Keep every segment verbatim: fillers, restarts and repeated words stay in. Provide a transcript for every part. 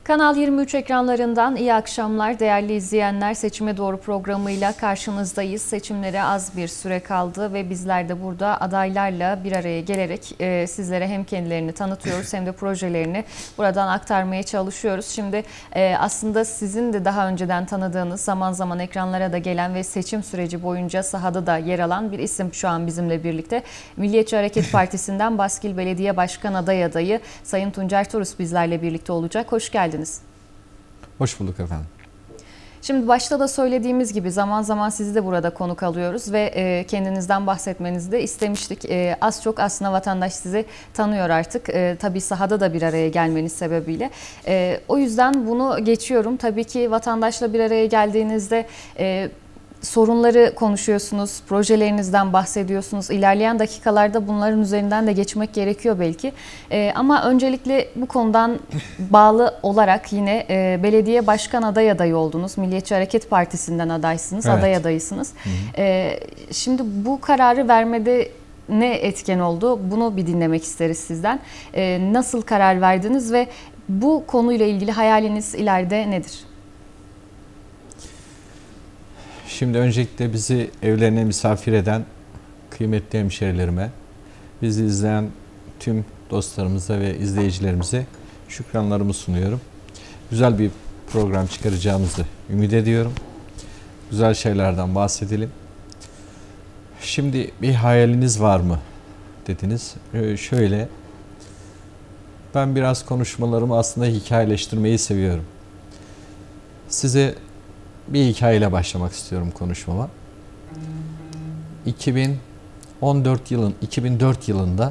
Kanal yirmi üç ekranlarından iyi akşamlar değerli izleyenler. Seçime Doğru programıyla karşınızdayız. Seçimlere az bir süre kaldı ve bizler de burada adaylarla bir araya gelerek e, sizlere hem kendilerini tanıtıyoruz hem de projelerini buradan aktarmaya çalışıyoruz. Şimdi e, aslında sizin de daha önceden tanıdığınız, zaman zaman ekranlara da gelen ve seçim süreci boyunca sahada da yer alan bir isim şu an bizimle birlikte. Milliyetçi Hareket Partisi'nden Baskil Belediye Başkan Aday Adayı Sayın Tuncer Turus bizlerle birlikte olacak. Hoş geldiniz. Hoş bulduk efendim. Şimdi başta da söylediğimiz gibi zaman zaman sizi de burada konuk alıyoruz ve e, kendinizden bahsetmenizi de istemiştik. E, az çok aslında vatandaş sizi tanıyor artık. E, tabii sahada da bir araya gelmeniz sebebiyle. E, o yüzden bunu geçiyorum. Tabii ki vatandaşla bir araya geldiğinizde E, sorunları konuşuyorsunuz, projelerinizden bahsediyorsunuz. İlerleyen dakikalarda bunların üzerinden de geçmek gerekiyor belki. Ee, ama öncelikle bu konudan bağlı olarak yine e, belediye başkan aday adayı oldunuz. Milliyetçi Hareket Partisi'nden adaysınız, evet. aday adayısınız. Hı hı. Ee, şimdi bu kararı vermede ne etken oldu? Bunu bir dinlemek isteriz sizden. Ee, nasıl karar verdiniz ve bu konuyla ilgili hayaliniz ileride nedir? Şimdi öncelikle bizi evlerine misafir eden kıymetli hemşerilerime, bizi izleyen tüm dostlarımıza ve izleyicilerimize şükranlarımı sunuyorum. Güzel bir program çıkaracağımızı ümit ediyorum. Güzel şeylerden bahsedelim. Şimdi bir hayaliniz var mı dediniz. Ee, şöyle, ben biraz konuşmalarımı aslında hikayeleştirmeyi seviyorum. Size bir hikayeyle başlamak istiyorum konuşmama. iki bin on dört yılın iki bin dört yılında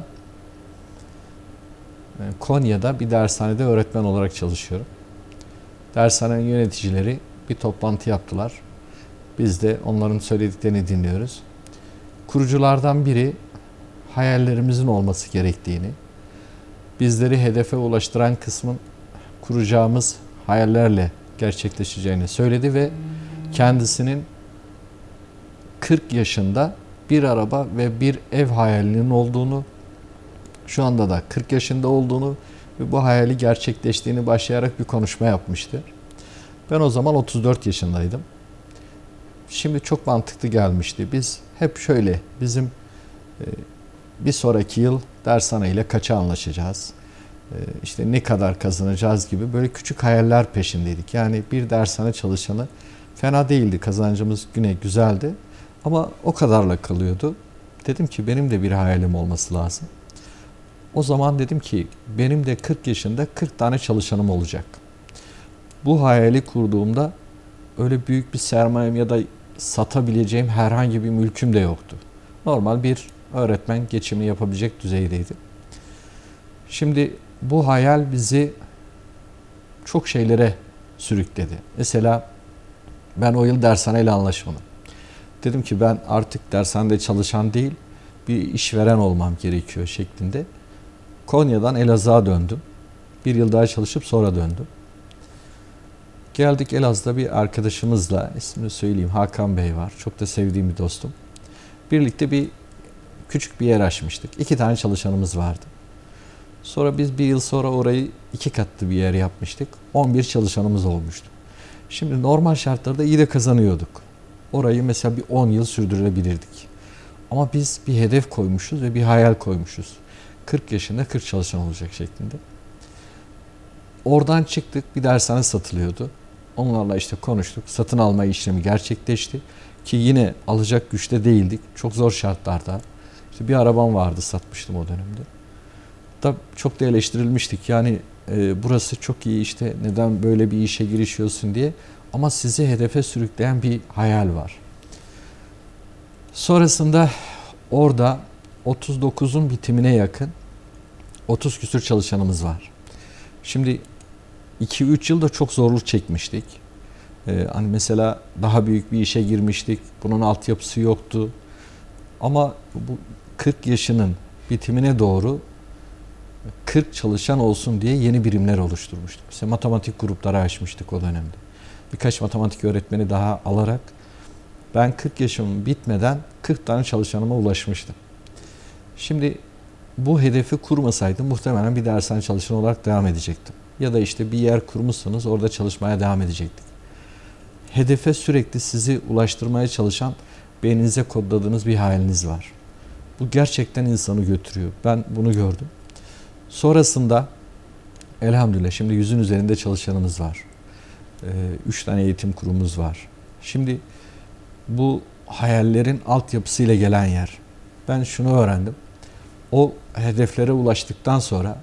Konya'da bir dershanede öğretmen olarak çalışıyorum. Dershanenin yöneticileri bir toplantı yaptılar. Biz de onların söylediklerini dinliyoruz. Kuruculardan biri hayallerimizin olması gerektiğini, bizleri hedefe ulaştıran kısmın kuracağımız hayallerle gerçekleşeceğini söyledi ve kendisinin kırk yaşında bir araba ve bir ev hayalinin olduğunu, şu anda da kırk yaşında olduğunu ve bu hayali gerçekleştiğini başlayarak bir konuşma yapmıştı. Ben o zaman otuz dört yaşındaydım. Şimdi çok mantıklı gelmişti. Biz hep şöyle, bizim bir sonraki yıl dershane ile kaça anlaşacağız? İşte ne kadar kazanacağız gibi böyle küçük hayaller peşindeydik. Yani bir dershane çalışanı fena değildi. Kazancımız güne güzeldi. Ama o kadarla kalıyordu. Dedim ki benim de bir hayalim olması lazım. O zaman dedim ki benim de kırk yaşında kırk tane çalışanım olacak. Bu hayali kurduğumda öyle büyük bir sermayem ya da satabileceğim herhangi bir mülküm de yoktu. Normal bir öğretmen geçimini yapabilecek düzeydeydi. Şimdi bu hayal bizi çok şeylere sürükledi. Mesela ben o yıl dershaneyle anlaşmadım. Dedim ki ben artık dershanede çalışan değil, bir işveren olmam gerekiyor şeklinde. Konya'dan Elazığ'a döndüm. Bir yıl daha çalışıp sonra döndüm. Geldik Elazığ'da bir arkadaşımızla, ismini söyleyeyim, Hakan Bey var. Çok da sevdiğim bir dostum. Birlikte bir küçük bir yer açmıştık. İki tane çalışanımız vardı. Sonra biz bir yıl sonra orayı iki katlı bir yer yapmıştık. on bir çalışanımız olmuştu. Şimdi normal şartlarda iyi de kazanıyorduk. Orayı mesela bir on yıl sürdürebilirdik. Ama biz bir hedef koymuşuz ve bir hayal koymuşuz. kırk yaşında kırk çalışan olacak şeklinde. Oradan çıktık, bir dershane satılıyordu. Onlarla işte konuştuk. Satın alma işlemi gerçekleşti. Ki yine alacak güçte değildik. Çok zor şartlarda. İşte bir arabam vardı, satmıştım o dönemde. Da çok da eleştirilmiştik. Yani e, burası çok iyi, işte neden böyle bir işe girişiyorsun diye. Ama sizi hedefe sürükleyen bir hayal var. Sonrasında orada otuz dokuzun bitimine yakın otuz küsur çalışanımız var. Şimdi iki üç yılda çok zorluk çekmiştik. Ee, hani mesela daha büyük bir işe girmiştik. Bunun altyapısı yoktu. Ama bu kırk yaşının bitimine doğru kırk çalışan olsun diye yeni birimler oluşturmuştuk. Mesela matematik grupları açmıştık o dönemde. Birkaç matematik öğretmeni daha alarak ben kırk yaşım bitmeden kırk tane çalışanıma ulaşmıştım. Şimdi bu hedefi kurmasaydım muhtemelen bir dershane çalışanı olarak devam edecektim. ya da işte bir yer kurmuşsanız orada çalışmaya devam edecektik. Hedefe sürekli sizi ulaştırmaya çalışan beyninize kodladığınız bir hayaliniz var. Bu gerçekten insanı götürüyor. Ben bunu gördüm. Sonrasında elhamdülillah şimdi yüzün üzerinde çalışanımız var. Ee, üç tane eğitim kurumumuz var. Şimdi bu hayallerin altyapısıyla gelen yer. Ben şunu öğrendim. O hedeflere ulaştıktan sonra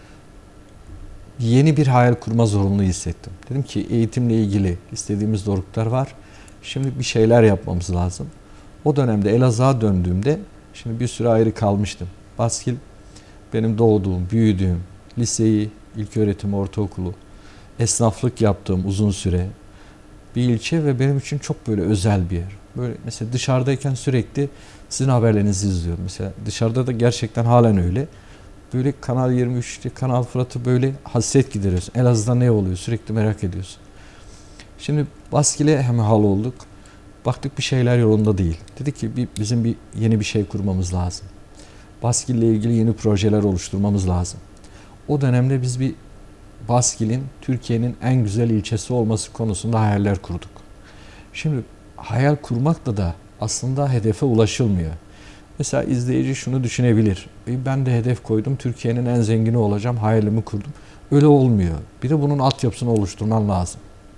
yeni bir hayal kurma zorunluluğu hissettim. Dedim ki eğitimle ilgili istediğimiz doruklar var. Şimdi bir şeyler yapmamız lazım. O dönemde Elazığ'a döndüğümde şimdi bir süre ayrı kalmıştım. Baskil benim doğduğum, büyüdüğüm, liseyi, ilköğretim, ortaokulu, esnaflık yaptığım uzun süre bir ilçe ve benim için çok böyle özel bir yer. Böyle mesela dışarıdayken sürekli sizin haberlerinizi izliyorum. Mesela dışarıda da gerçekten halen öyle. Böyle Kanal yirmi üç'te Kanal Fırat'ı böyle hasret gideriyorsun. Elazığ'da ne oluyor sürekli merak ediyorsun. Şimdi Baskil'e hem hal olduk. Baktık bir şeyler yolunda değil. Dedik ki bir, bizim bir yeni bir şey kurmamız lazım. Baskil'le ilgili yeni projeler oluşturmamız lazım. O dönemde biz bir Baskil'in Türkiye'nin en güzel ilçesi olması konusunda hayaller kurduk. Şimdi hayal kurmakla da aslında hedefe ulaşılmıyor. Mesela izleyici şunu düşünebilir. E ben de hedef koydum, Türkiye'nin en zengini olacağım, hayalimi kurdum. Öyle olmuyor. Bir de bunun altyapısını oluşturman lazım.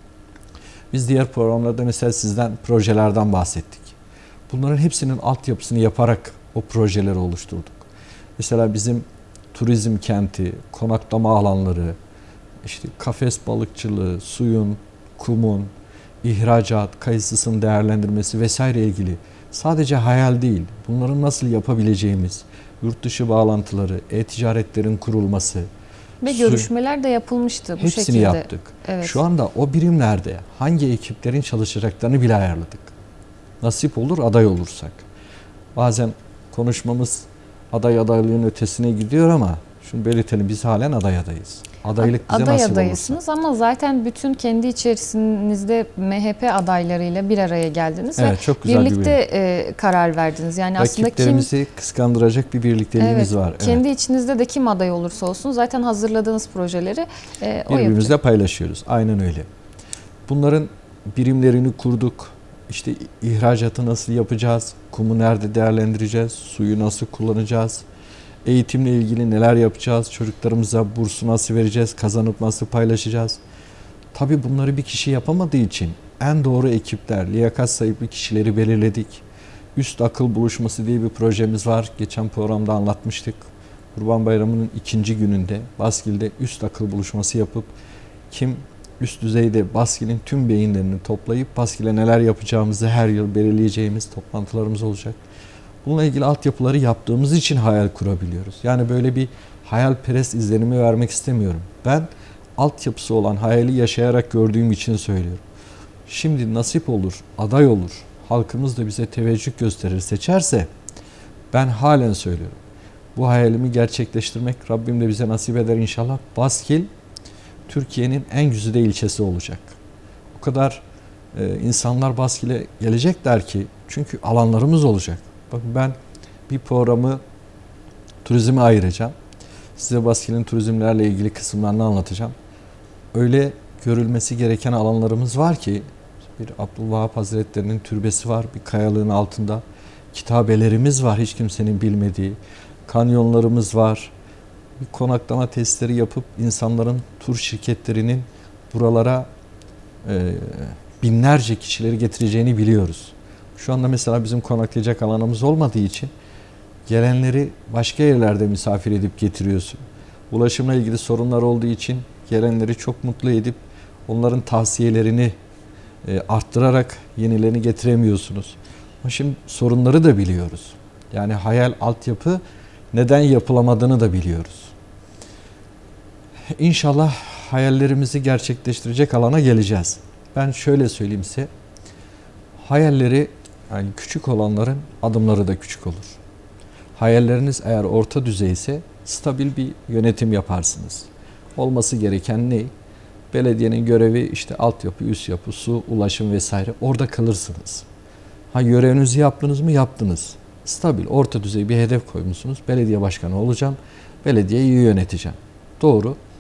Biz diğer programlarda mesela sizden projelerden bahsettik. Bunların hepsinin altyapısını yaparak o projeleri oluşturduk. Mesela bizim turizm kenti, konaklama alanları, işte kafes balıkçılığı, suyun, kumun, ihracat, kayısısının değerlendirmesi vesaire ilgili sadece hayal değil, bunların nasıl yapabileceğimiz, yurt dışı bağlantıları, e-ticaretlerin kurulması. Ve görüşmeler de yapılmıştı bu hepsini şekilde. Hepsini yaptık. Evet. Şu anda o birimlerde hangi ekiplerin çalışacaklarını bile ayarladık. Nasip olur aday olursak. Bazen konuşmamız aday adaylığın ötesine gidiyor ama şunu belirtelim, biz halen aday adayız. Adaylık bize aday nasip adayısınız olursa. Ama zaten bütün kendi içerisinizde M H P adaylarıyla bir araya geldiniz evet, ve çok güzel birlikte bir e, karar verdiniz. Yani aslında rakiplerimizi kim, kıskandıracak bir birlikteliğimiz evet, var. Evet. Kendi içinizde de kim aday olursa olsun zaten hazırladığınız projeleri e, o birbirimizle yapacak. paylaşıyoruz. Aynen öyle. Bunların birimlerini kurduk. İşte ihracatı nasıl yapacağız? Kumu nerede değerlendireceğiz? Suyu nasıl kullanacağız? Eğitimle ilgili neler yapacağız? Çocuklarımıza bursu nasıl vereceğiz? Kazanıp nasıl paylaşacağız? Tabii bunları bir kişi yapamadığı için en doğru ekipler, liyakat sahibi kişileri belirledik. Üst akıl buluşması diye bir projemiz var. Geçen programda anlatmıştık. Kurban Bayramı'nın ikinci gününde Baskil'de üst akıl buluşması yapıp kim üst düzeyde Baskil'in tüm beyinlerini toplayıp Baskil'e neler yapacağımızı her yıl belirleyeceğimiz toplantılarımız olacak. Bununla ilgili altyapıları yaptığımız için hayal kurabiliyoruz. Yani böyle bir hayalperest izlenimi vermek istemiyorum. Ben altyapısı olan hayali yaşayarak gördüğüm için söylüyorum. Şimdi nasip olur, aday olur, halkımız da bize teveccüh gösterir, seçerse ben halen söylüyorum. Bu hayalimi gerçekleştirmek Rabbim de bize nasip eder inşallah. Baskil Türkiye'nin en güzide ilçesi olacak. O kadar e, insanlar Baskil'e gelecekler ki çünkü alanlarımız olacak. Bakın ben bir programı turizme ayıracağım. Size Baskil'in turizmlerle ilgili kısımlarını anlatacağım. Öyle görülmesi gereken alanlarımız var ki bir Abdülvahap Hazretleri'nin türbesi var bir kayalığın altında. Kitabelerimiz var hiç kimsenin bilmediği. Kanyonlarımız var. Bir konaklama testleri yapıp insanların tur şirketlerinin buralara e, binlerce kişileri getireceğini biliyoruz. Şu anda mesela bizim konaklayacak alanımız olmadığı için gelenleri başka yerlerde misafir edip getiriyorsun. Ulaşımla ilgili sorunlar olduğu için gelenleri çok mutlu edip onların tavsiyelerini e, arttırarak yenilerini getiremiyorsunuz. Ama şimdi sorunları da biliyoruz. Yani hayal altyapı neden yapılamadığını da biliyoruz. İnşallah hayallerimizi gerçekleştirecek alana geleceğiz. Ben şöyle söyleyeyim size. Hayalleri yani küçük olanların adımları da küçük olur. Hayalleriniz eğer orta düzeyse stabil bir yönetim yaparsınız. Olması gereken ne? Belediyenin görevi işte altyapı, üst yapı, su, ulaşım vesaire. Orada kalırsınız. Ha görevinizi yaptınız mı? Yaptınız. Stabil, orta düzey bir hedef koymuşsunuz. Belediye başkanı olacağım. Belediyeyi iyi yöneteceğim. Doğru.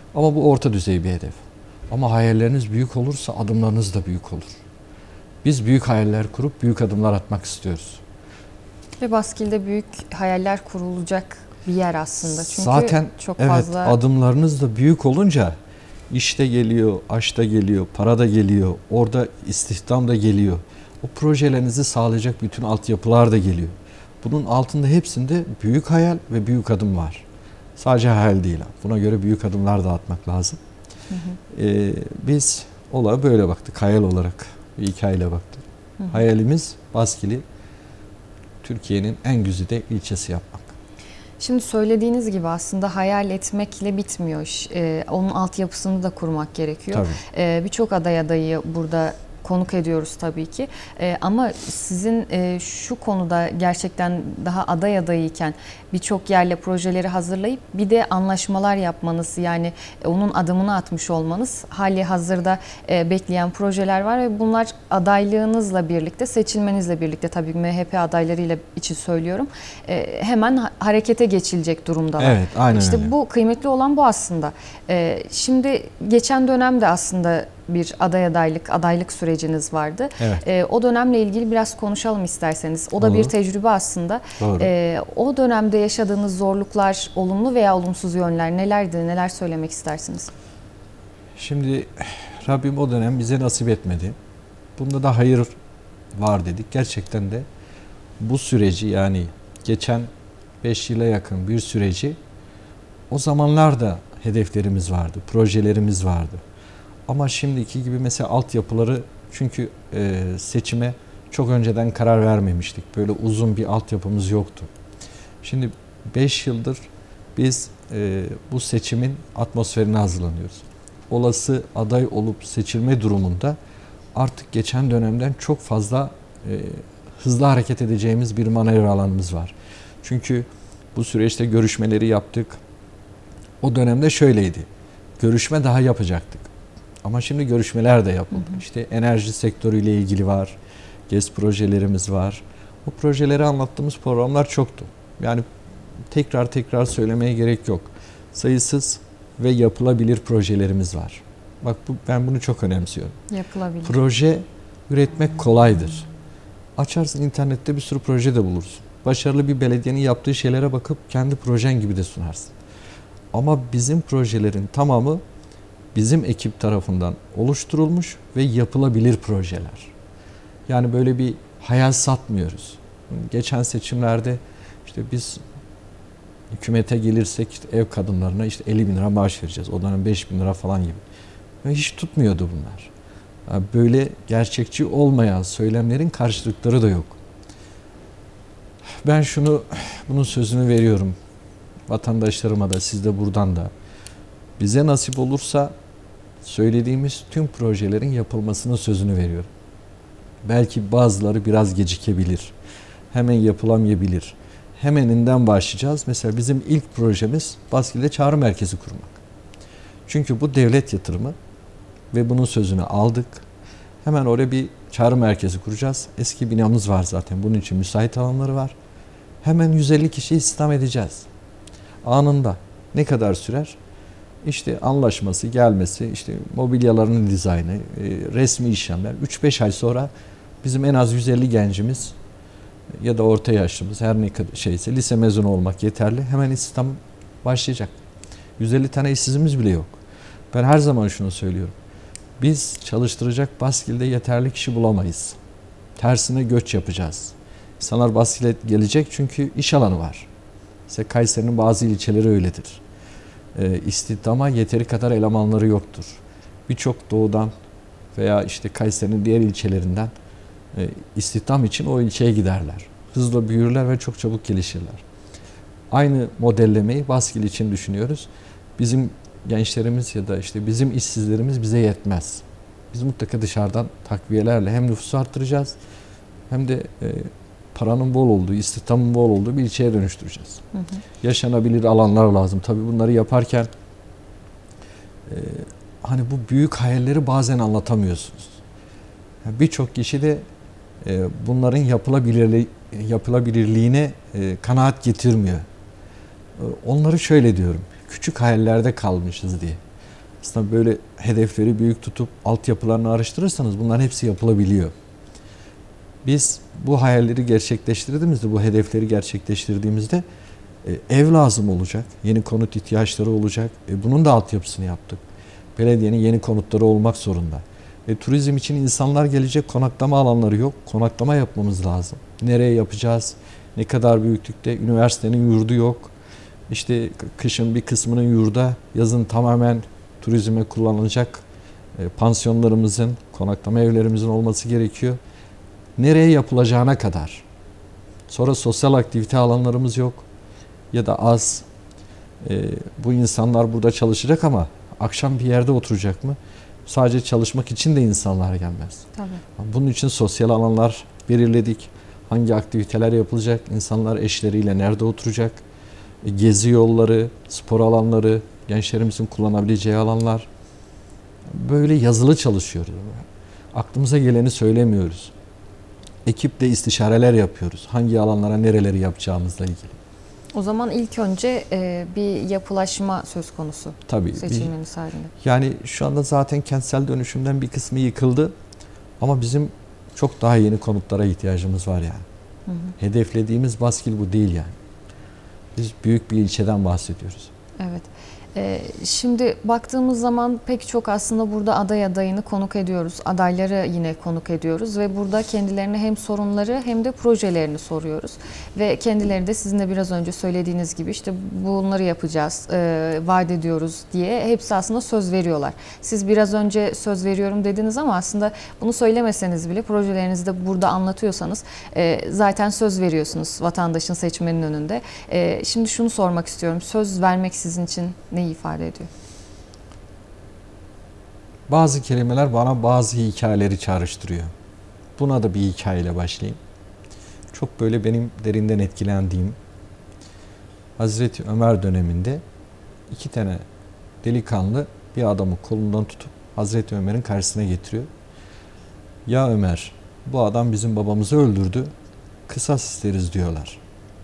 Ama bu orta düzey bir hedef. Ama hayalleriniz büyük olursa adımlarınız da büyük olur. Biz büyük hayaller kurup büyük adımlar atmak istiyoruz. Ve Baskil'de büyük hayaller kurulacak bir yer aslında. Çünkü zaten çok evet, fazla adımlarınız da büyük olunca iş de geliyor, aş da geliyor, para da geliyor, orada istihdam da geliyor. O projelerinizi sağlayacak bütün altyapılar da geliyor. Bunun altında hepsinde büyük hayal ve büyük adım var. Sadece hayal değil. Buna göre büyük adımlar da atmak lazım. Hı hı. Ee, biz olaya böyle baktık. Hayal olarak bir hikayeyle baktık. Hı hı. Hayalimiz Baskil'i Türkiye'nin en güzide ilçesi yapmak. Şimdi söylediğiniz gibi aslında hayal etmekle bitmiyor iş. Ee, onun altyapısını da kurmak gerekiyor. Ee, Birçok aday adayı burada konuk ediyoruz tabii ki. Ee, ama sizin e, şu konuda gerçekten daha aday adayıyken birçok yerle projeleri hazırlayıp bir de anlaşmalar yapmanız, yani e, onun adımını atmış olmanız, hali hazırda e, bekleyen projeler var ve bunlar adaylığınızla birlikte, seçilmenizle birlikte, tabii M H P adaylarıyla için söylüyorum, e, hemen ha harekete geçilecek durumdalar. Evet, aynen İşte öyle. Bu kıymetli olan bu aslında. E, şimdi geçen dönemde aslında bir aday adaylık, adaylık süreciniz vardı. Evet. E, o dönemle ilgili biraz konuşalım isterseniz. O da Olur. bir tecrübe aslında. E, o dönemde yaşadığınız zorluklar, olumlu veya olumsuz yönler nelerdi? Neler söylemek istersiniz? Şimdi Rabbim o dönem bize nasip etmedi. Bunda da hayır var dedik. Gerçekten de bu süreci, yani geçen beş yıla yakın bir süreci, o zamanlar da hedeflerimiz vardı, projelerimiz vardı. Ama şimdiki gibi mesela altyapıları, çünkü e, seçime çok önceden karar vermemiştik. Böyle uzun bir altyapımız yoktu. Şimdi beş yıldır biz e, bu seçimin atmosferine hazırlanıyoruz. Olası aday olup seçilme durumunda artık geçen dönemden çok fazla e, hızlı hareket edeceğimiz bir manevra alanımız var. Çünkü bu süreçte görüşmeleri yaptık. O dönemde şöyleydi. Görüşme daha yapacaktık. Ama şimdi görüşmeler de yapıldı. Hı hı. İşte enerji sektörüyle ilgili var. GES projelerimiz var. O projeleri anlattığımız programlar çoktu. Yani tekrar tekrar söylemeye gerek yok. Sayısız ve yapılabilir projelerimiz var. Bak bu, ben bunu çok önemsiyorum. Yapılabilir. Proje üretmek kolaydır. Açarsın internette bir sürü proje de bulursun. Başarılı bir belediyenin yaptığı şeylere bakıp kendi projen gibi de sunarsın. Ama bizim projelerin tamamı bizim ekip tarafından oluşturulmuş ve yapılabilir projeler. Yani böyle bir hayal satmıyoruz. Geçen seçimlerde işte biz hükümete gelirsek işte ev kadınlarına işte elli bin lira maaş vereceğiz. O dönem beş bin lira falan gibi. Ve hiç tutmuyordu bunlar. Yani böyle gerçekçi olmayan söylemlerin karşılıkları da yok. Ben şunu, bunun sözünü veriyorum vatandaşlarıma da, siz de buradan da. Bize nasip olursa söylediğimiz tüm projelerin yapılmasının sözünü veriyorum. Belki bazıları biraz gecikebilir. Hemen yapılamayabilir. Hemeninden başlayacağız. Mesela bizim ilk projemiz Baskil'de çağrı merkezi kurmak. Çünkü bu devlet yatırımı ve bunun sözünü aldık. Hemen oraya bir çağrı merkezi kuracağız. Eski binamız var zaten. Bunun için müsait alanları var. Hemen yüz elli kişi istihdam edeceğiz. Anında. Ne kadar sürer? İşte anlaşması, gelmesi, işte mobilyaların dizaynı, resmi işlemler. üç beş ay sonra bizim en az yüz elli gencimiz ya da orta yaşlımız, her ne kadar şeyse, lise mezunu olmak yeterli. Hemen istihdam başlayacak. yüz elli tane işsizimiz bile yok. Ben her zaman şunu söylüyorum. Biz çalıştıracak Baskil'de yeterli kişi bulamayız. Tersine göç yapacağız. İnsanlar Baskil'e gelecek çünkü iş alanı var. Mesela Kayseri'nin bazı ilçeleri öyledir. E, istihdama yeteri kadar elemanları yoktur. Birçok doğudan veya işte Kayseri'nin diğer ilçelerinden e, istihdam için o ilçeye giderler. Hızla büyürler ve çok çabuk gelişirler. Aynı modellemeyi Baskil için düşünüyoruz. Bizim gençlerimiz ya da işte bizim işsizlerimiz bize yetmez. Biz mutlaka dışarıdan takviyelerle hem nüfusu arttıracağız hem de e, paranın bol olduğu, istihdamın bol olduğu bir ilçeye dönüştüreceğiz. Hı hı. Yaşanabilir alanlar lazım. Tabii bunları yaparken e, hani bu büyük hayalleri bazen anlatamıyorsunuz. Yani birçok kişi de e, bunların yapılabilirliği, yapılabilirliğine e, kanaat getirmiyor. E, onları şöyle diyorum. Küçük hayallerde kalmışız diye. Aslında böyle hedefleri büyük tutup altyapılarını araştırırsanız bunların hepsi yapılabiliyor. Biz bu hayalleri gerçekleştirdiğimizde, bu hedefleri gerçekleştirdiğimizde e, ev lazım olacak, yeni konut ihtiyaçları olacak. E, bunun da altyapısını yaptık. Belediyenin yeni konutları olmak zorunda. E, turizm için insanlar gelecek, konaklama alanları yok. Konaklama yapmamız lazım. Nereye yapacağız? Ne kadar büyüklükte? Üniversitenin yurdu yok. İşte kışın bir kısmının yurda, yazın tamamen turizme kullanılacak e, pansiyonlarımızın, konaklama evlerimizin olması gerekiyor. Nereye yapılacağına kadar. Sonra sosyal aktivite alanlarımız yok ya da az. E, bu insanlar burada çalışacak ama akşam bir yerde oturacak mı? Sadece çalışmak için de insanlar gelmez. Tabii. Bunun için sosyal alanlar belirledik. Hangi aktiviteler yapılacak? İnsanlar eşleriyle nerede oturacak? E, gezi yolları, spor alanları, gençlerimizin kullanabileceği alanlar. Böyle yazılı çalışıyoruz. Aklımıza geleni söylemiyoruz. Ekiple istişareler yapıyoruz. Hangi alanlara nereleri yapacağımızla ilgili. O zaman ilk önce e, bir yapılaşma söz konusu. Tabii. Seçilmeniz halinde. Yani şu anda zaten kentsel dönüşümden bir kısmı yıkıldı. Ama bizim çok daha yeni konutlara ihtiyacımız var yani. Hı hı. Hedeflediğimiz baskil bu değil yani. Biz büyük bir ilçeden bahsediyoruz. Evet. Ee, şimdi baktığımız zaman pek çok aslında burada aday adayını konuk ediyoruz. Adayları yine konuk ediyoruz ve burada kendilerine hem sorunları hem de projelerini soruyoruz. Ve kendileri de sizin de biraz önce söylediğiniz gibi işte bunları yapacağız, e, vaat ediyoruz diye hepsi aslında söz veriyorlar. Siz biraz önce söz veriyorum dediniz ama aslında bunu söylemeseniz bile projelerinizi de burada anlatıyorsanız e, zaten söz veriyorsunuz vatandaşın, seçmenin önünde. E, şimdi şunu sormak istiyorum. Söz vermek sizin için neyi ifade ediyor? Bazı kelimeler bana bazı hikayeleri çağrıştırıyor. Buna da bir hikayeyle başlayayım. Çok böyle benim derinden etkilendiğim Hazreti Ömer döneminde iki tane delikanlı bir adamı kolundan tutup Hazreti Ömer'in karşısına getiriyor. Ya Ömer, bu adam bizim babamızı öldürdü, kısas isteriz diyorlar.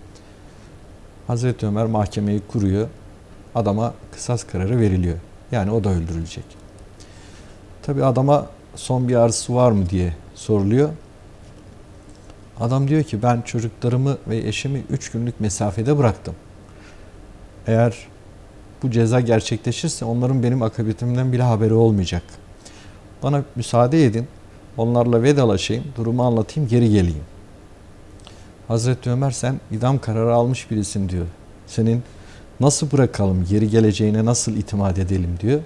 Hazreti Ömer mahkemeyi kuruyor. Adama kısas kararı veriliyor. Yani o da öldürülecek. Tabi adama son bir arzusu var mı diye soruluyor. Adam diyor ki ben çocuklarımı ve eşimi üç günlük mesafede bıraktım. Eğer bu ceza gerçekleşirse onların benim akıbetimden bile haberi olmayacak. Bana müsaade edin, onlarla vedalaşayım, durumu anlatayım, geri geleyim. Hazreti Ömer sen idam kararı almış birisin diyor. Senin nasıl bırakalım, geri geleceğine nasıl itimat edelim diyor.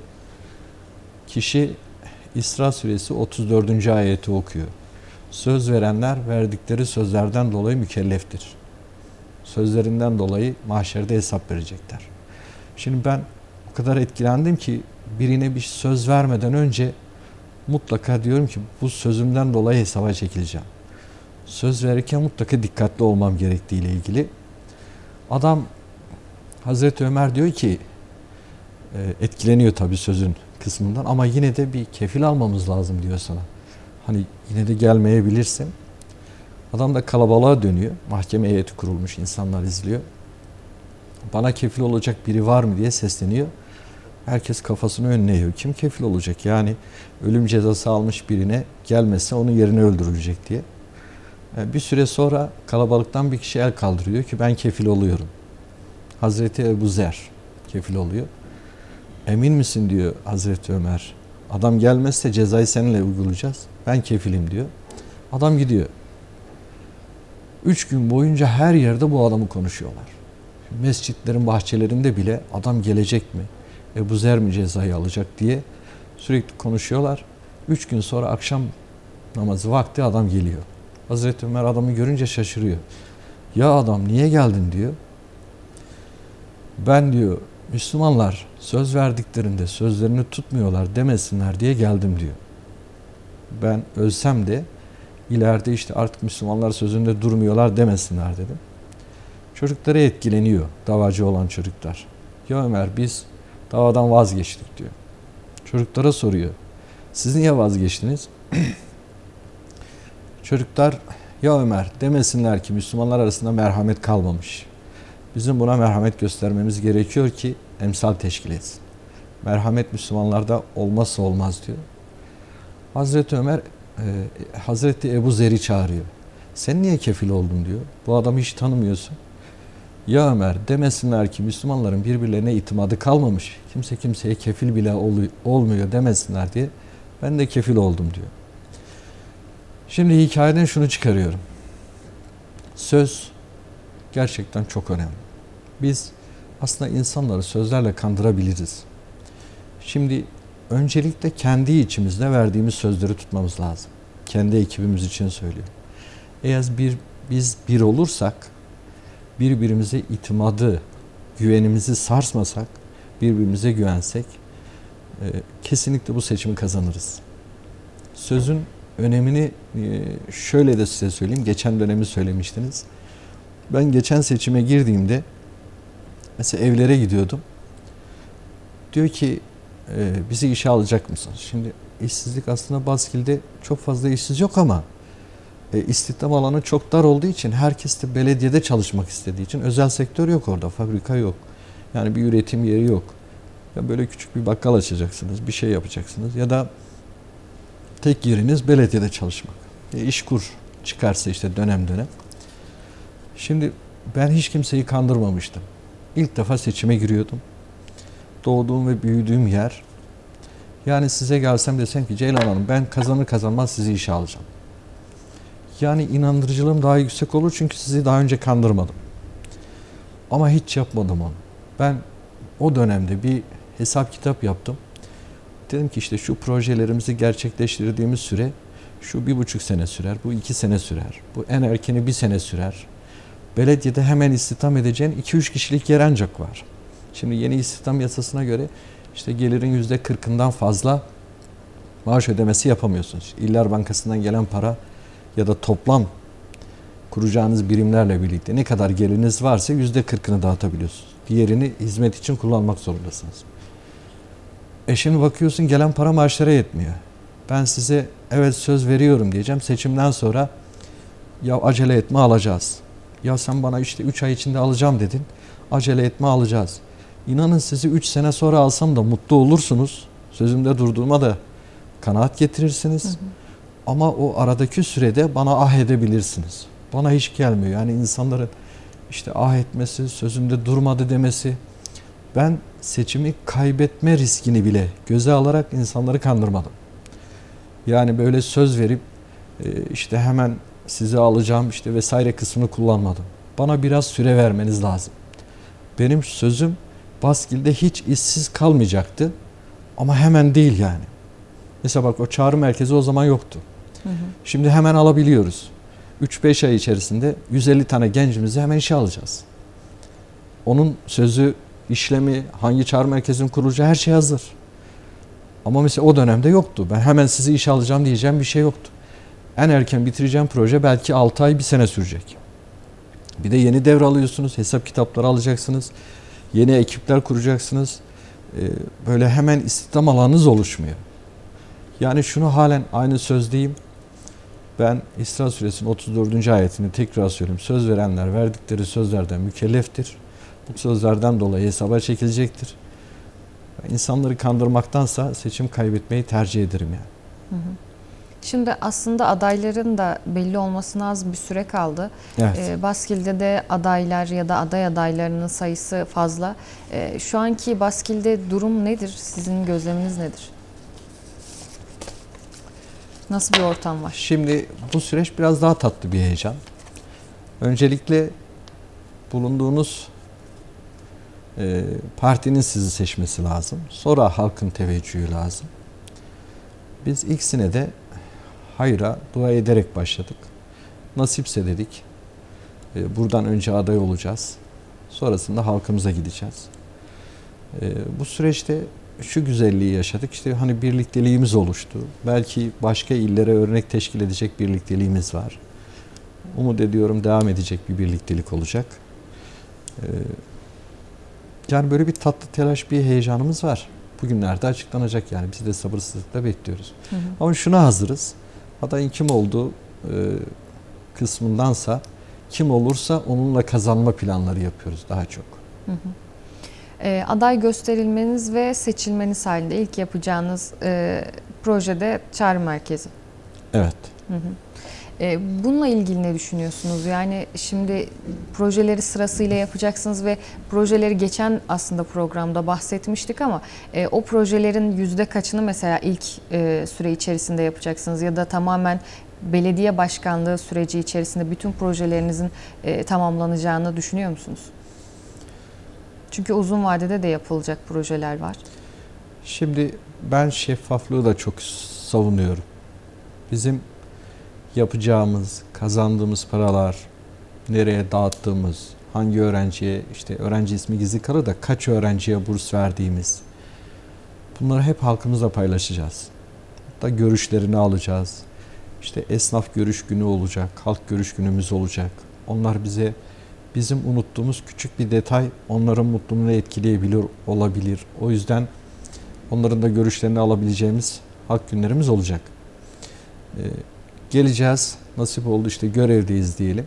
Kişi İsra suresi otuz dördüncü ayeti okuyor. Söz verenler verdikleri sözlerden dolayı mükelleftir. Sözlerinden dolayı mahşerde hesap verecekler. Şimdi ben o kadar etkilendim ki birine bir söz vermeden önce mutlaka diyorum ki bu sözümden dolayı hesaba çekileceğim. Söz verirken mutlaka dikkatli olmam gerektiği ile ilgili. Adam Hazreti Ömer diyor ki etkileniyor tabii sözün kısmından ama yine de bir kefil almamız lazım diyor sana. Hani yine de gelmeyebilirsin. Adam da kalabalığa dönüyor. Mahkeme heyeti kurulmuş, insanlar izliyor. Bana kefil olacak biri var mı diye sesleniyor. Herkes kafasını önüne eğiyor. Kim kefil olacak? Yani ölüm cezası almış birine gelmezse onun yerine öldürülecek diye. Bir süre sonra kalabalıktan bir kişi el kaldırıyor ki ben kefil oluyorum. Hazreti Ebu Zer kefil oluyor. Emin misin diyor Hazreti Ömer. Adam gelmezse cezayı seninle uygulayacağız. Ben kefilim diyor. Adam gidiyor. Üç gün boyunca her yerde bu adamı konuşuyorlar. Mescitlerin bahçelerinde bile adam gelecek mi? Ebu Zer mi cezayı alacak diye sürekli konuşuyorlar. Üç gün sonra akşam namazı vakti adam geliyor. Hazreti Ömer adamı görünce şaşırıyor. Ya adam niye geldin diyor. Ben diyor Müslümanlar söz verdiklerinde sözlerini tutmuyorlar demesinler diye geldim diyor. Ben ölsem de ileride işte artık Müslümanlar sözünde durmuyorlar demesinler dedim. Çocuklara etkileniyor davacı olan çocuklar. Ya Ömer biz davadan vazgeçtik diyor. Çocuklara soruyor. Siz niye vazgeçtiniz? Çocuklar ya Ömer demesinler ki Müslümanlar arasında merhamet kalmamış. Bizim buna merhamet göstermemiz gerekiyor ki emsal teşkil etsin. Merhamet Müslümanlarda olmazsa olmaz diyor. Hazreti Ömer, e, Hazreti Ebu Zer'i çağırıyor. Sen niye kefil oldun diyor. Bu adamı hiç tanımıyorsun. Ya Ömer, demesinler ki Müslümanların birbirlerine itimadı kalmamış. Kimse kimseye kefil bile ol- olmuyor demesinler diye ben de kefil oldum diyor. Şimdi hikayeden şunu çıkarıyorum. Söz gerçekten çok önemli. Biz aslında insanları sözlerle kandırabiliriz. Şimdi öncelikle kendi içimizde verdiğimiz sözleri tutmamız lazım. Kendi ekibimiz için söylüyorum. Eğer bir, biz bir olursak, birbirimize itimadı, güvenimizi sarsmasak, birbirimize güvensek e, kesinlikle bu seçimi kazanırız. Sözün önemini e, şöyle de size söyleyeyim. Geçen dönemi söylemiştiniz. Ben geçen seçime girdiğimde mesela evlere gidiyordum. Diyor ki e, bizi işe alacak mısınız? Şimdi işsizlik aslında Baskil'de çok fazla işsiz yok ama e, istihdam alanı çok dar olduğu için herkes de belediyede çalışmak istediği için özel sektör yok orada, fabrika yok. Yani bir üretim yeri yok. Ya böyle küçük bir bakkal açacaksınız, bir şey yapacaksınız ya da tek yeriniz belediyede çalışmak. E, iş kur çıkarsa işte dönem dönem. Şimdi ben hiç kimseyi kandırmamıştım. İlk defa seçime giriyordum. Doğduğum ve büyüdüğüm yer. Yani size gelsem desem ki Ceylan Hanım ben kazanır kazanmaz sizi işe alacağım. Yani inandırıcılığım daha yüksek olur çünkü sizi daha önce kandırmadım. Ama hiç yapmadım onu. Ben o dönemde bir hesap kitap yaptım. Dedim ki işte şu projelerimizi gerçekleştirdiğimiz süre şu bir buçuk sene sürer, bu iki sene sürer, bu en erkeni bir sene sürer. Belediyede hemen istihdam edeceğin iki üç kişilik yer ancak var. Şimdi yeni istihdam yasasına göre işte gelirin yüzde kırkından fazla maaş ödemesi yapamıyorsunuz. İller Bankası'ndan gelen para ya da toplam kuracağınız birimlerle birlikte ne kadar geliriniz varsa yüzde kırkını dağıtabiliyorsunuz. Diğerini hizmet için kullanmak zorundasınız. E şimdi bakıyorsun gelen para maaşlara yetmiyor. Ben size evet söz veriyorum diyeceğim. Seçimden sonra ya acele etme alacağız. Ya sen bana işte üç ay içinde alacağım dedin. Acele etme alacağız. İnanın sizi üç sene sonra alsam da mutlu olursunuz. Sözümde durduğuma da kanaat getirirsiniz. Hı hı. Ama o aradaki sürede bana ah edebilirsiniz. Bana hiç gelmiyor. Yani insanların işte ah etmesi, sözümde durmadı demesi. Ben seçimi kaybetme riskini bile göze alarak insanları kandırmadım. Yani böyle söz verip işte hemen sizi alacağım işte vesaire kısmını kullanmadım. Bana biraz süre vermeniz lazım. Benim sözüm Baskil'de hiç işsiz kalmayacaktı. Ama hemen değil yani. Mesela bak o çağrı merkezi o zaman yoktu. Hı hı. Şimdi hemen alabiliyoruz. üç beş ay içerisinde yüz elli tane gencimizi hemen işe alacağız. Onun sözü, işlemi, hangi çağrı merkezinin kurulacağı her şey hazır. Ama mesela o dönemde yoktu. Ben hemen sizi işe alacağım diyeceğim bir şey yoktu. En erken bitireceğim proje belki altı ay bir sene sürecek. Bir de yeni devralıyorsunuz, hesap kitapları alacaksınız, yeni ekipler kuracaksınız. Böyle hemen istihdam alanınız oluşmuyor. Yani şunu halen aynı sözdeyim. Ben İsra Suresinin otuz dördüncü ayetini tekrar söyleyeyim. Söz verenler verdikleri sözlerden mükelleftir. Bu sözlerden dolayı hesaba çekilecektir. İnsanları kandırmaktansa seçim kaybetmeyi tercih ederim yani. Hı hı. Şimdi aslında adayların da belli olmasına az bir süre kaldı. Evet. Ee, Baskil'de de adaylar ya da aday adaylarının sayısı fazla. Ee, şu anki Baskil'de durum nedir? Sizin gözleminiz nedir? Nasıl bir ortam var? Şimdi bu süreç biraz daha tatlı bir heyecan. Öncelikle bulunduğunuz e, partinin sizi seçmesi lazım. Sonra halkın teveccühü lazım. Biz ikisine de hayra dua ederek başladık. Nasipse dedik. E, buradan önce aday olacağız. Sonrasında halkımıza gideceğiz. E, bu süreçte şu güzelliği yaşadık. İşte hani birlikteliğimiz oluştu. Belki başka illere örnek teşkil edecek birlikteliğimiz var. Umut ediyorum devam edecek bir birliktelik olacak. Ee, yani böyle bir tatlı telaş bir heyecanımız var. Bugünlerde açıklanacak yani. Biz de sabırsızlıkla bekliyoruz. Hı hı. Ama şuna hazırız. Adayın kim olduğu e, kısmındansa kim olursa onunla kazanma planları yapıyoruz daha çok. Hı hı. E, aday gösterilmeniz ve seçilmeniz halinde ilk yapacağınız e, projede çağrı merkezi. Evet. Hı hı. E, bununla ilgili ne düşünüyorsunuz? Yani şimdi projeleri sırasıyla yapacaksınız ve projeleri geçen aslında programda bahsetmiştik ama e, o projelerin yüzde kaçını mesela ilk e, süre içerisinde yapacaksınız ya da tamamen belediye başkanlığı süreci içerisinde bütün projelerinizin e, tamamlanacağını düşünüyor musunuz? Çünkü uzun vadede de yapılacak projeler var. Şimdi ben şeffaflığı da çok savunuyorum. Bizim yapacağımız, kazandığımız paralar, nereye dağıttığımız, hangi öğrenciye, işte öğrenci ismi gizli kalır da kaç öğrenciye burs verdiğimiz, bunları hep halkımızla paylaşacağız. Hatta görüşlerini alacağız. İşte esnaf görüş günü olacak, halk görüş günümüz olacak. Onlar bize, bizim unuttuğumuz küçük bir detay onların mutluluğunu etkileyebilir, olabilir. O yüzden onların da görüşlerini alabileceğimiz halk günlerimiz olacak. Ee, geleceğiz, nasip oldu işte görevdeyiz diyelim.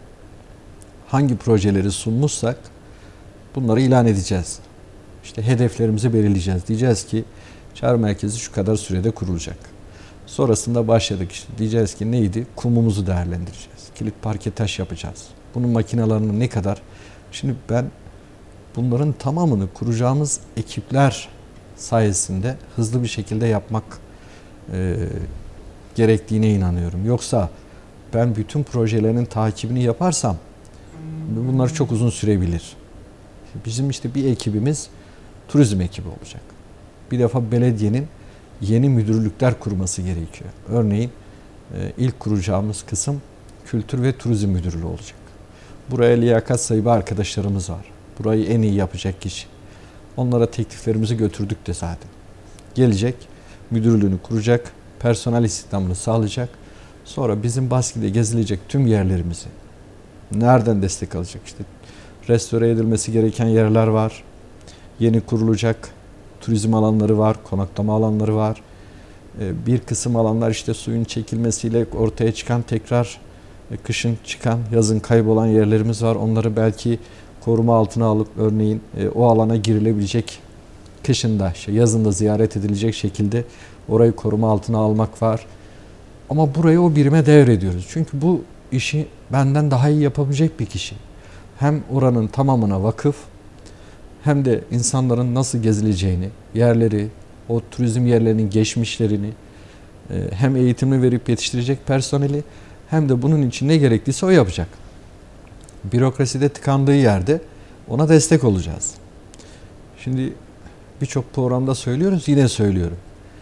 Hangi projeleri sunmuşsak bunları ilan edeceğiz. İşte hedeflerimizi belirleyeceğiz. Diyeceğiz ki çağrı merkezi şu kadar sürede kurulacak. Sonrasında başladık işte. Diyeceğiz ki neydi? Kumumuzu değerlendireceğiz. Kilit parke taş yapacağız. Bunun makinalarını ne kadar? Şimdi ben bunların tamamını kuracağımız ekipler sayesinde hızlı bir şekilde yapmak e, gerektiğine inanıyorum. Yoksa ben bütün projelerin takibini yaparsam bunlar çok uzun sürebilir. Bizim işte bir ekibimiz turizm ekibi olacak. Bir defa belediyenin yeni müdürlükler kurması gerekiyor. Örneğin ilk kuracağımız kısım Kültür ve Turizm Müdürlüğü olacak. Buraya liyakat sahibi arkadaşlarımız var. Burayı en iyi yapacak kişi. Onlara tekliflerimizi götürdük de zaten. Gelecek, müdürlüğünü kuracak, personel istihdamını sağlayacak. Sonra bizim Baski'de gezilecek tüm yerlerimizi nereden destek alacak? İşte restore edilmesi gereken yerler var. Yeni kurulacak turizm alanları var, konaklama alanları var. Bir kısım alanlar işte suyun çekilmesiyle ortaya çıkan, tekrar kışın çıkan, yazın kaybolan yerlerimiz var. Onları belki koruma altına alıp örneğin o alana girilebilecek, kışında, işte yazında ziyaret edilecek şekilde orayı koruma altına almak var. Ama burayı o birime devrediyoruz. Çünkü bu işi benden daha iyi yapabilecek bir kişi. Hem oranın tamamına vakıf, hem de insanların nasıl gezileceğini, yerleri, o turizm yerlerinin geçmişlerini, hem eğitimini verip yetiştirecek personeli, hem de bunun için ne gerekliyse o yapacak. Bürokraside tıkandığı yerde ona destek olacağız. Şimdi birçok programda söylüyoruz, yine söylüyorum.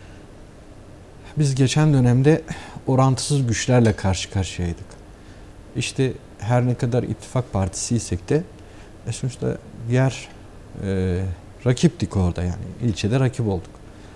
Biz geçen dönemde orantısız güçlerle karşı karşıyaydık. İşte her ne kadar ittifak partisiysek de e sonuçta diğer e, rakiptik orada, yani ilçede rakip olduk.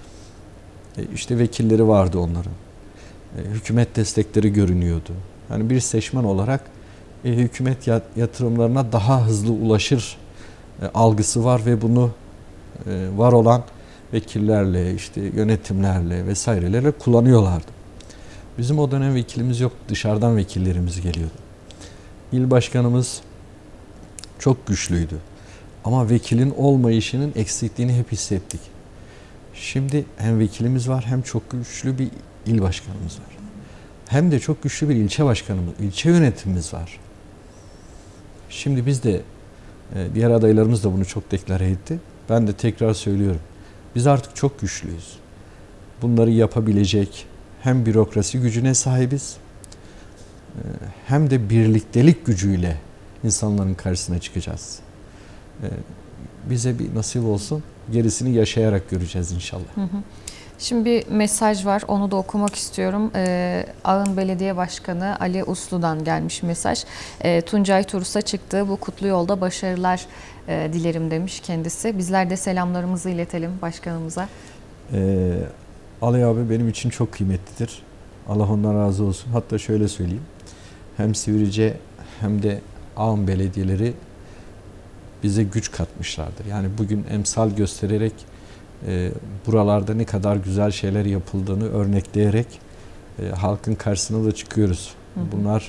E işte vekilleri vardı onların. E, hükümet destekleri görünüyordu. Yani bir seçmen olarak e, hükümet yatırımlarına daha hızlı ulaşır e, algısı var ve bunu e, var olan vekillerle, işte yönetimlerle vesairelerle kullanıyorlardı. Bizim o dönem vekilimiz yoktu. Dışarıdan vekillerimiz geliyordu. İl başkanımız çok güçlüydü. Ama vekilin olmayışının eksikliğini hep hissettik. Şimdi hem vekilimiz var, hem çok güçlü bir il başkanımız var. Hem de çok güçlü bir ilçe başkanımız, ilçe yönetimimiz var. Şimdi biz de, diğer adaylarımız da bunu çok deklare etti. Ben de tekrar söylüyorum. Biz artık çok güçlüyüz. Bunları yapabilecek hem bürokrasi gücüne sahibiz, hem de birliktelik gücüyle insanların karşısına çıkacağız. Bize bir nasip olsun, gerisini yaşayarak göreceğiz inşallah. Hı hı. Şimdi bir mesaj var, onu da okumak istiyorum. Ee, Ağın Belediye Başkanı Ali Uslu'dan gelmiş mesaj. Ee, Tuncay Turus'a çıktığı bu kutlu yolda başarılar e, dilerim demiş kendisi. Bizler de selamlarımızı iletelim başkanımıza. Ee, Ali abi benim için çok kıymetlidir. Allah ondan razı olsun. Hatta şöyle söyleyeyim. Hem Sivrice hem de Ağın belediyeleri bize güç katmışlardır. Yani bugün emsal göstererek e, buralarda ne kadar güzel şeyler yapıldığını örnekleyerek e, halkın karşısına da çıkıyoruz. Hı hı. Bunlar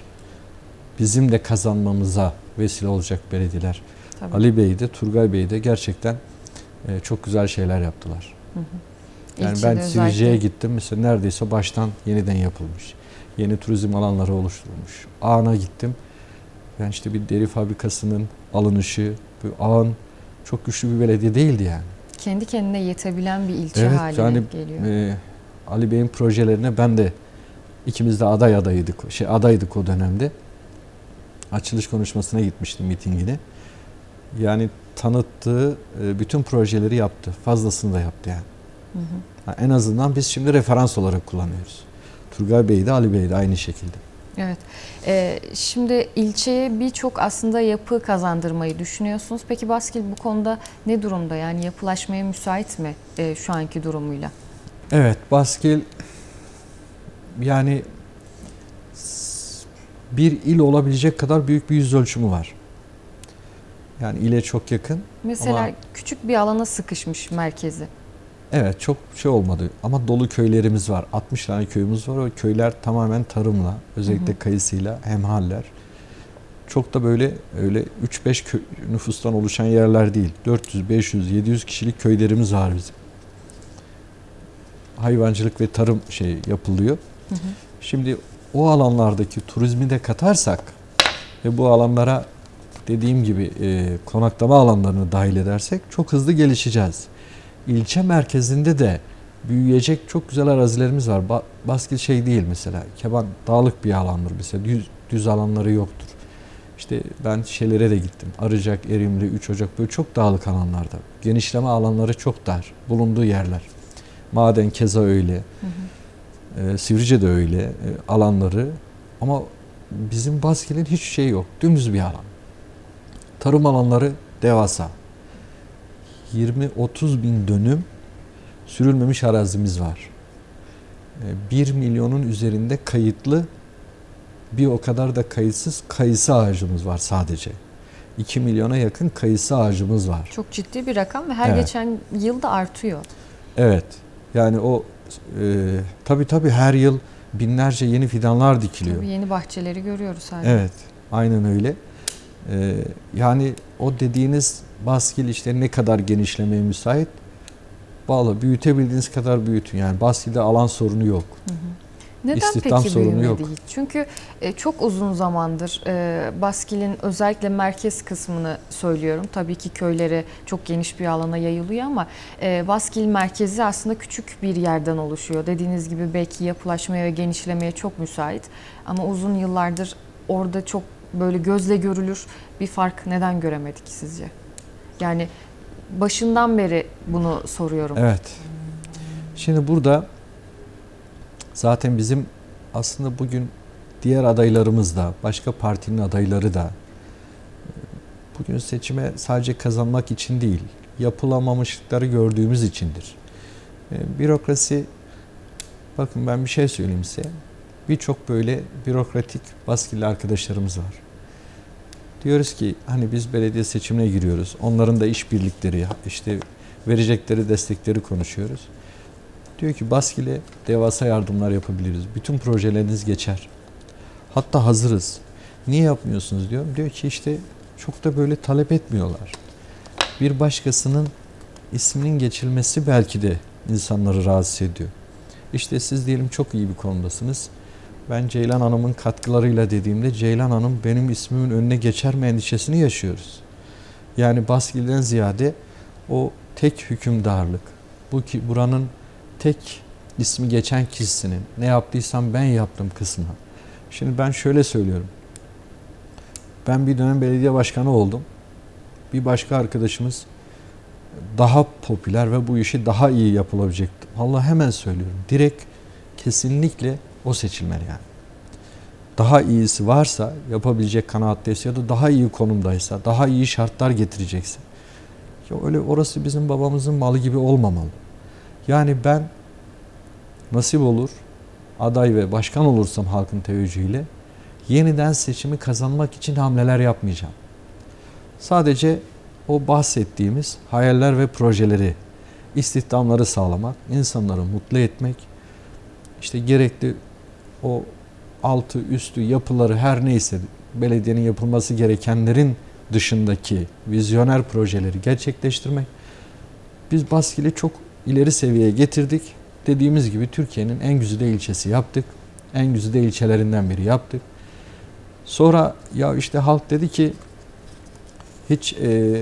bizim de kazanmamıza vesile olacak belediyeler. Tabii. Ali Bey de Turgay Bey de gerçekten e, çok güzel şeyler yaptılar. Hı hı. Yani İlçede ben Sivrice'ye özellikle. gittim. Mesela neredeyse baştan yeniden yapılmış. Yeni turizm alanları oluşturulmuş. Ağan'a gittim. Yani işte bir deri fabrikasının alınışı, bu Ağan çok güçlü bir belediye değildi yani. Kendi kendine yetebilen bir ilçe Evet, haline yani, geliyor. E, Ali Bey'in projelerine ben de ikimiz de aday adaydık. Şey adaydık o dönemde. Açılış konuşmasına gitmiştim, mitingine. Yani tanıttığı e, bütün projeleri yaptı. Fazlasını da yaptı yani. Hı hı. Ha, en azından biz şimdi referans olarak kullanıyoruz. Turgay Bey de Ali Bey de aynı şekilde. Evet. Ee, şimdi ilçeye birçok aslında yapı kazandırmayı düşünüyorsunuz. Peki Baskil bu konuda ne durumda? Yani yapılaşmaya müsait mi e, şu anki durumuyla? Evet, Baskil yani bir il olabilecek kadar büyük bir yüz ölçümü var. Yani ile çok yakın. Mesela ama, küçük bir alana sıkışmış merkezi. Evet, çok şey olmadı ama dolu köylerimiz var. altmış tane köyümüz var. O köyler tamamen tarımla, özellikle hı hı. kayısıyla hemhaller. Çok da böyle öyle üç beş nüfustan oluşan yerler değil. dört yüz, beş yüz, yedi yüz kişilik köylerimiz var bizim. Hayvancılık ve tarım şey yapılıyor. Hı hı. Şimdi o alanlardaki turizmi de katarsak ve bu alanlara dediğim gibi e, konaklama alanlarını dahil edersek çok hızlı gelişeceğiz. İlçe merkezinde de büyüyecek çok güzel arazilerimiz var. Ba Baskil şey değil mesela. Keban dağlık bir alandır mesela. Düz, düz alanları yoktur. İşte ben şeylere de gittim. Arıcak, Erimli, Üç Ocak böyle çok dağlık alanlarda. Genişleme alanları çok dar. Bulunduğu yerler. Maden keza öyle. Hı hı. E, Sivrice de öyle. E, alanları. Ama bizim Baskil'in hiç şey yok. Dümdüz bir alan. Tarım alanları devasa. yirmi otuz bin dönüm sürülmemiş arazimiz var. bir milyonun üzerinde kayıtlı, bir o kadar da kayıtsız kayısı ağacımız var sadece. iki milyona yakın kayısı ağacımız var. Çok ciddi bir rakam ve her evet. geçen yıl da artıyor. Evet. Yani o e, tabii tabii her yıl binlerce yeni fidanlar dikiliyor. Tabii yeni bahçeleri görüyoruz hala. Evet. Aynen öyle. E, yani o dediğiniz Baskil işte ne kadar genişlemeye müsait? Vallahi büyütebildiğiniz kadar büyütün. Yani Baskil'de alan sorunu yok. Hı hı. Neden İstihdam peki sorunu büyümedi yok. hiç? Çünkü e, çok uzun zamandır e, Baskil'in özellikle merkez kısmını söylüyorum. Tabii ki köylere çok geniş bir alana yayılıyor ama e, Baskil merkezi aslında küçük bir yerden oluşuyor. Dediğiniz gibi belki yapılaşmaya ve genişlemeye çok müsait. Ama uzun yıllardır orada çok böyle gözle görülür bir fark neden göremedik sizce? Yani başından beri bunu soruyorum. Evet. Şimdi burada zaten bizim aslında bugün diğer adaylarımız da, başka partinin adayları da bugün seçime sadece kazanmak için değil, yapılamamışlıkları gördüğümüz içindir. Bürokrasi, bakın ben bir şey söyleyeyim size. Birçok böyle bürokratik Baskilli arkadaşlarımız var. Diyoruz ki hani biz belediye seçimine giriyoruz. Onların da işbirlikleri, işte verecekleri destekleri konuşuyoruz. Diyor ki Baskil'e devasa yardımlar yapabiliriz. Bütün projeleriniz geçer. Hatta hazırız. Niye yapmıyorsunuz diyorum. Diyor ki işte çok da böyle talep etmiyorlar. Bir başkasının isminin geçilmesi belki de insanları rahatsız ediyor. İşte siz diyelim çok iyi bir konumdasınız. Ben Ceylan Hanım'ın katkılarıyla dediğimde Ceylan Hanım benim ismimin önüne geçer mi endişesini yaşıyoruz. Yani Baskil'den ziyade o tek hükümdarlık, bu ki buranın tek ismi geçen kişisinin ne yaptıysam ben yaptım kısmı. Şimdi ben şöyle söylüyorum. Ben bir dönem belediye başkanı oldum. Bir başka arkadaşımız daha popüler ve bu işi daha iyi yapılabilecekti. Allah hemen söylüyorum. Direkt kesinlikle o seçilmeli yani. Daha iyisi varsa, yapabilecek kanaatteyse ya da daha iyi konumdaysa, daha iyi şartlar getirecekse. Ya öyle orası bizim babamızın malı gibi olmamalı. Yani ben nasip olur, aday ve başkan olursam halkın teveccühüyle yeniden seçimi kazanmak için hamleler yapmayacağım. Sadece o bahsettiğimiz hayaller ve projeleri, istihdamları sağlamak, insanları mutlu etmek, işte gerekli o altı üstü yapıları her neyse belediyenin yapılması gerekenlerin dışındaki vizyoner projeleri gerçekleştirmek. Biz Baskil'i çok ileri seviyeye getirdik. Dediğimiz gibi Türkiye'nin en güzide ilçesi yaptık. En güzide ilçelerinden biri yaptık. Sonra ya işte halk dedi ki hiç e,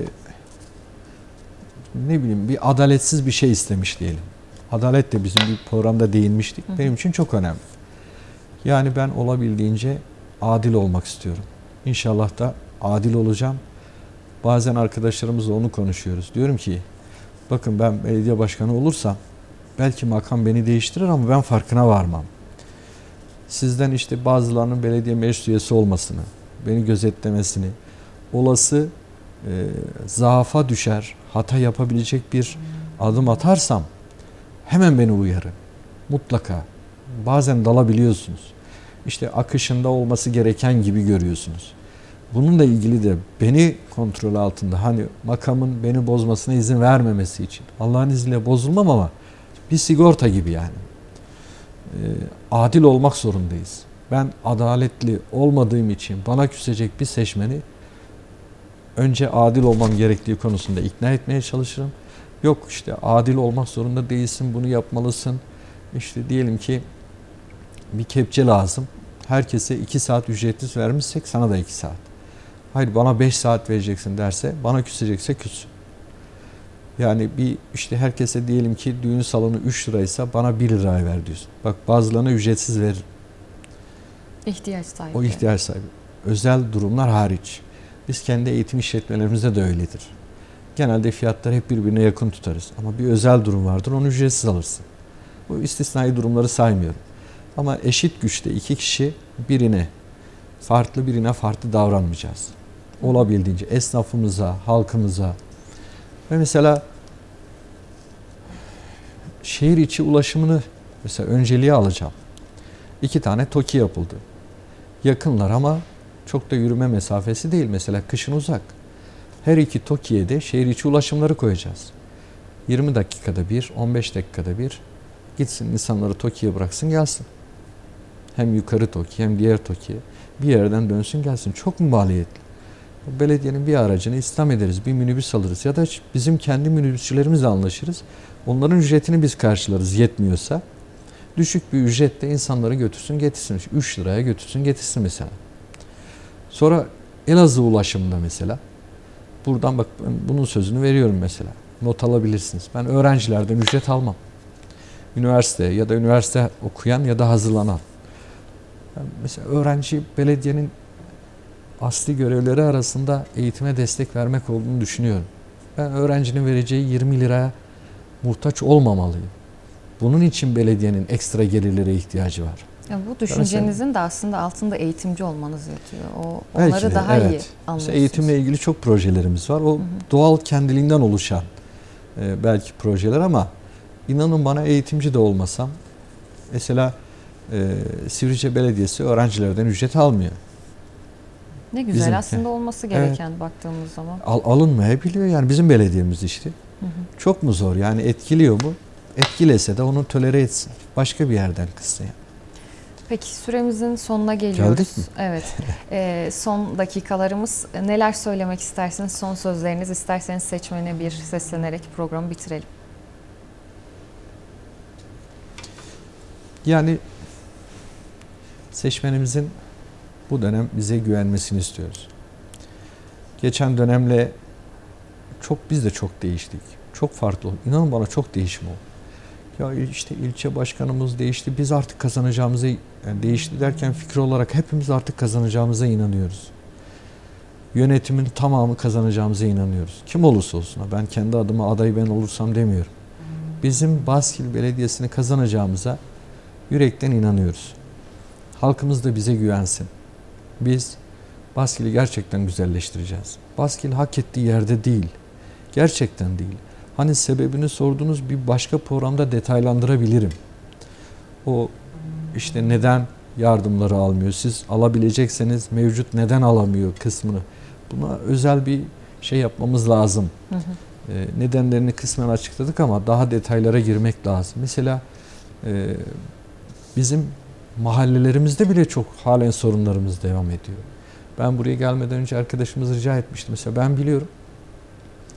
ne bileyim bir adaletsiz bir şey istemiş diyelim. Adalet de bizim bir programda değinmiştik. Hı hı. Benim için çok önemli. Yani ben olabildiğince adil olmak istiyorum. İnşallah da adil olacağım. Bazen arkadaşlarımızla onu konuşuyoruz. Diyorum ki bakın ben belediye başkanı olursam belki makam beni değiştirir ama ben farkına varmam. Sizden işte bazılarının belediye meclis üyesi olmasını, beni gözetlemesini, olası e, zaafa düşer, hata yapabilecek bir adım atarsam hemen beni uyarın. Mutlaka. Bazen dalabiliyorsunuz. İşte akışında olması gereken gibi görüyorsunuz. Bununla ilgili de beni kontrol altında, hani makamın beni bozmasına izin vermemesi için. Allah'ın izniyle bozulmam ama bir sigorta gibi yani. E, adil olmak zorundayız. Ben adaletli olmadığım için bana küsecek bir seçmeni önce adil olmam gerektiği konusunda ikna etmeye çalışırım. Yok işte adil olmak zorunda değilsin, bunu yapmalısın. İşte diyelim ki bir kepçe lazım. Herkese iki saat ücretsiz vermişsek sana da iki saat. Hayır bana beş saat vereceksin derse bana küsecekse küssün. Yani bir işte herkese diyelim ki düğün salonu üç liraysa bana bir liraya ver diyorsun. Bak bazılarına ücretsiz verir. İhtiyaç sahibi. O ihtiyaç sahibi. Özel durumlar hariç. Biz kendi eğitim işletmelerimizde de öyledir. Genelde fiyatları hep birbirine yakın tutarız. Ama bir özel durum vardır, onu ücretsiz alırsın. Bu istisnai durumları saymıyorum. Ama eşit güçte iki kişi birine, farklı birine farklı davranmayacağız. Olabildiğince esnafımıza, halkımıza ve mesela şehir içi ulaşımını mesela önceliğe alacağım. İki tane TOKİ yapıldı. Yakınlar ama çok da yürüme mesafesi değil. Mesela kışın uzak. Her iki TOKİ'ye de şehir içi ulaşımları koyacağız. yirmi dakikada bir, on beş dakikada bir gitsin insanları TOKİ'ye bıraksın gelsin. Hem yukarı TOKİ hem diğer TOKİ'ye bir yerden dönsün gelsin. Çok mu maliyetli? Belediyenin bir aracını istihdam ederiz, bir minibüs alırız ya da bizim kendi minibüsçülerimizle anlaşırız. Onların ücretini biz karşılarız yetmiyorsa. Düşük bir ücretle insanları götürsün getirsin. üç liraya götürsün getirsin mesela. Sonra Elazığ ulaşımında mesela. Buradan bak bunun sözünü veriyorum mesela. Not alabilirsiniz. Ben öğrencilerden ücret almam. Üniversite ya da üniversite okuyan ya da hazırlanan. Yani mesela öğrenci belediyenin asli görevleri arasında eğitime destek vermek olduğunu düşünüyorum. Ben öğrencinin vereceği yirmi liraya muhtaç olmamalıyım. Bunun için belediyenin ekstra gelirlere ihtiyacı var. Ya bu düşüncenizin de aslında altında eğitimci olmanız yatıyor. O belki onları de, daha evet. iyi anlıyorsunuz. Eğitimle ilgili çok projelerimiz var. O hı hı. doğal kendiliğinden oluşan e, belki projeler ama inanın bana eğitimci de olmasam mesela e, Sivrice Belediyesi öğrencilerden ücret almıyor. Ne güzel Bizimki. Aslında olması gereken evet. baktığımız zaman. Al, alınmayabiliyor yani bizim belediyemiz işte. Hı hı. Çok mu zor yani etkiliyor mu? Etkilese de onu tolere etsin. Başka bir yerden kıssın yani. Peki süremizin sonuna geliyoruz. Geldik mi? Evet. e, son dakikalarımız. Neler söylemek istersiniz? Son sözleriniz isterseniz seçmene bir seslenerek programı bitirelim. Yani seçmenimizin bu dönem bize güvenmesini istiyoruz. Geçen dönemle çok biz de çok değiştik. Çok farklı oldu. İnanın bana çok değişim oldu. Ya işte ilçe başkanımız değişti. Biz artık kazanacağımıza, yani değişti derken fikir olarak hepimiz artık kazanacağımıza inanıyoruz. Yönetimin tamamı kazanacağımıza inanıyoruz. Kim olursa olsun. Ben kendi adıma aday ben olursam demiyorum. Bizim Baskil Belediyesi'ni kazanacağımıza yürekten inanıyoruz. Halkımız da bize güvensin. Biz Baskil'i gerçekten güzelleştireceğiz. Baskil hak ettiği yerde değil. Gerçekten değil. Hani sebebini sorduğunuz bir başka programda detaylandırabilirim. O işte neden yardımları almıyor, siz alabilecekseniz mevcut neden alamıyor kısmını. Buna özel bir şey yapmamız lazım. Hı hı. Ee, nedenlerini kısmen açıkladık ama daha detaylara girmek lazım. Mesela e, bizim mahallelerimizde bile çok halen sorunlarımız devam ediyor. Ben buraya gelmeden önce arkadaşımız rica etmişti. Mesela ben biliyorum.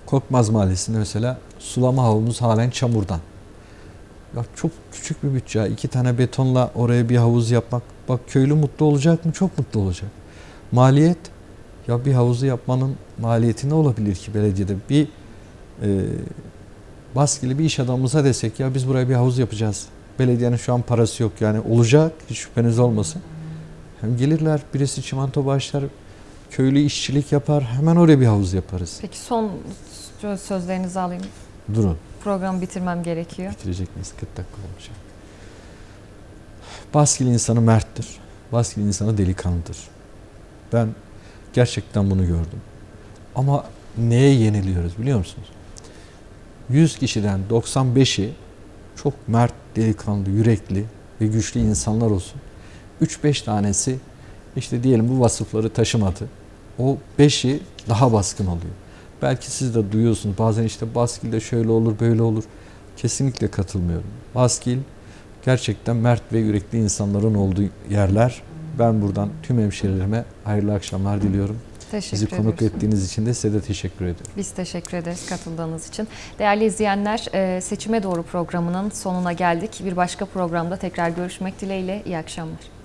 Korkmaz Mahallesi'nde mesela sulama havuzumuz halen çamurdan. Ya çok küçük bir bütçe. İki tane betonla oraya bir havuz yapmak. Bak köylü mutlu olacak mı? Çok mutlu olacak. Maliyet, ya bir havuzu yapmanın maliyeti ne olabilir ki belediyede? Bir e, baskılı bir iş adamımıza desek ya biz buraya bir havuz yapacağız. Belediyenin şu an parası yok, yani olacak, hiç şüpheniz olmasın. Hem gelirler, birisi çimento başlar, köylü işçilik yapar, hemen oraya bir havuz yaparız. Peki son sözlerinizi alayım. Durun. Programı bitirmem gerekiyor. Bitirecek miyiz? kırk dakika olacak. Baskılı insanı merttir. Baskılı insanı delikanlıdır. Ben gerçekten bunu gördüm. Ama neye yeniliyoruz biliyor musunuz? yüz kişiden doksan beşi çok mert, delikanlı, yürekli ve güçlü insanlar olsun. üç beş tanesi işte diyelim bu vasıfları taşımadı. O beşi daha baskın oluyor. Belki siz de duyuyorsunuz bazen işte baskilde şöyle olur böyle olur. Kesinlikle katılmıyorum. Baskil gerçekten mert ve yürekli insanların olduğu yerler. Ben buradan tüm hemşehrilerime hayırlı akşamlar diliyorum. Teşekkür Bizi konuk ediyoruz. ettiğiniz için de size de teşekkür ediyorum. Biz teşekkür ederiz katıldığınız için. Değerli izleyenler, Seçime Doğru programının sonuna geldik. Bir başka programda tekrar görüşmek dileğiyle. İyi akşamlar.